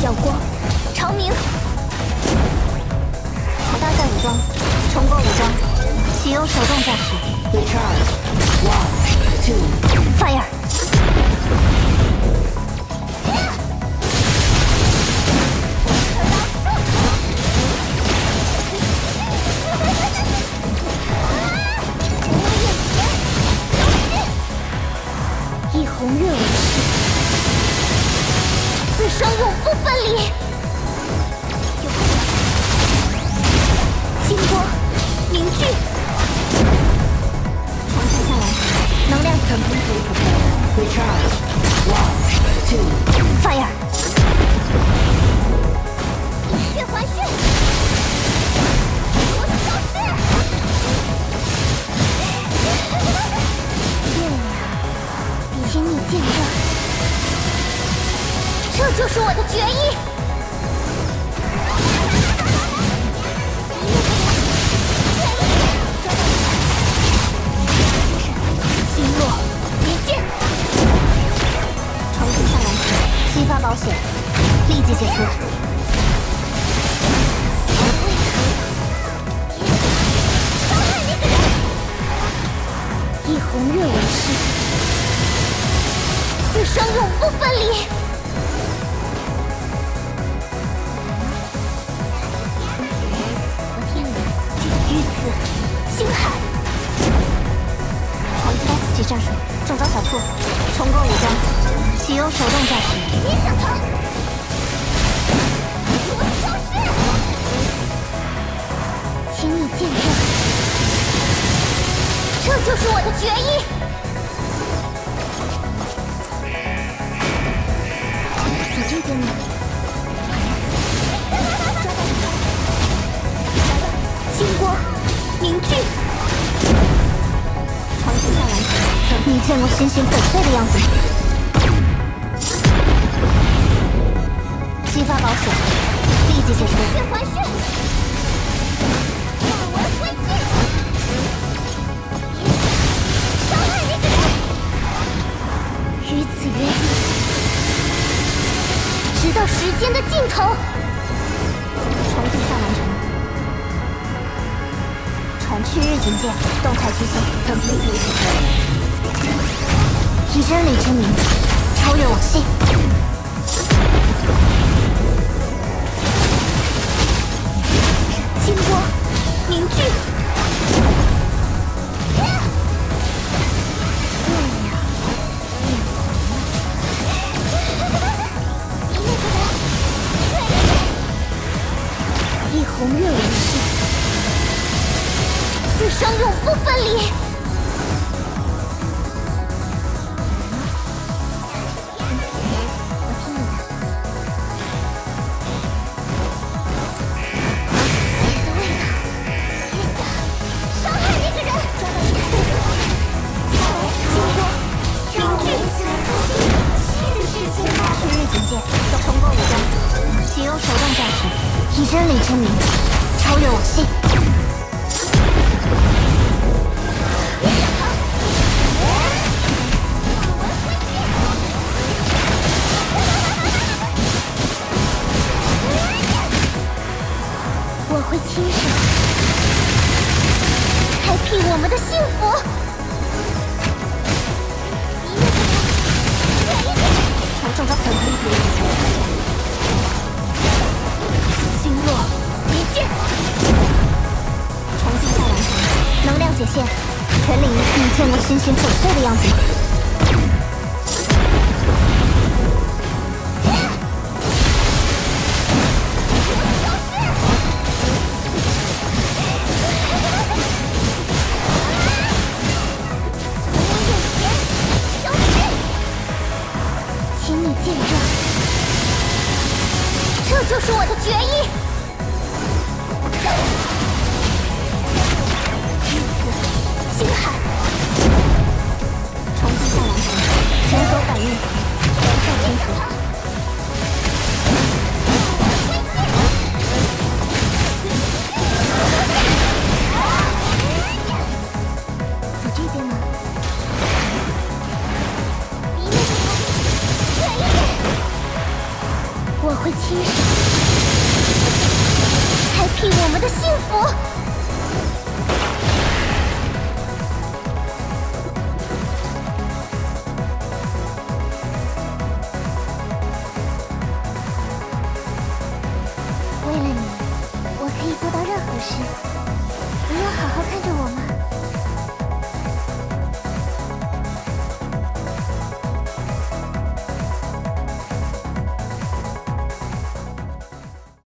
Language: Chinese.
耀光，长明。搭载武装，重构武装，启用手动驾驶。 Recharge. 1, 2. Fire. 一红月为誓，此生永不分离。金光凝聚，长城下来，能量 Completely prepared. Recharge. 1, 2. Fire. 血环训，我消失。月亮，请你见证，这就是我的决议。星落，一剑。重新下来，激发保险，立即解除。伤害那个人。以红月为誓，此生永不分离。于此，星海。重启战术，中招小兔，重构武装，启用手动驾驶。别想逃！我消失！请你见证，这就是我的决议。在这边呢。星光凝聚。重新下来，你见过星星粉碎的样子吗？激发保险，立即解除。血环训，化为灰烬，伤害那个人。于此约定，直到时间的尽头。重新下完成。重去日警戒，动态执行。 Completely prepared. 以真理之名，超越往昔。金光凝聚。以红月为誓，此生永不分离。以真理之名，超越往昔。我会亲手开辟我们的幸福。从中招粉星落，一剑。重新下完成，能量解线，全领域你见过星星粉碎的样子吗？请你见证，这就是我的决议。星海，重新下完成，全手反应，全部清除。在这边呢。我会会亲手开辟我们的幸福。为了你，我可以做到任何事。你要好好看着我吗？